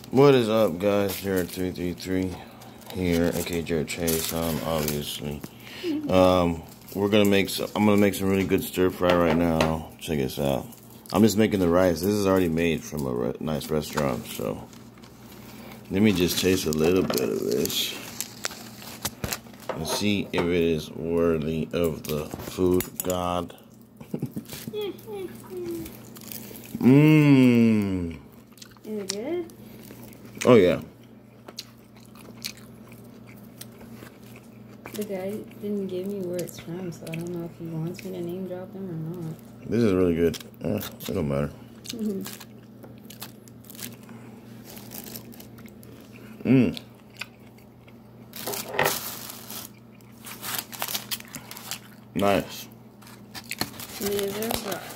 What is up, guys? Jared333 here, aka Jared Chase. Obviously, we're gonna make some. I'm gonna make some really good stir fry right now. Check this out. I'm just making the rice. This is already made from a nice restaurant. So let me just taste a little bit of this and see if it is worthy of the food god. Mmm. Is it good? Oh yeah. The guy didn't give me where it's from, so I don't know if he wants me to name drop him or not. This is really good. It don't matter. Nice. These are fries.